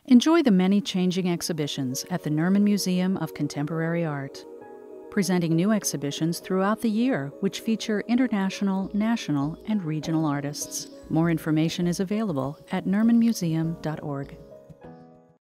Enjoy the many changing exhibitions at the Nerman Museum of Contemporary Art, presenting new exhibitions throughout the year which feature international, national, and regional artists. More information is available at nermanmuseum.org.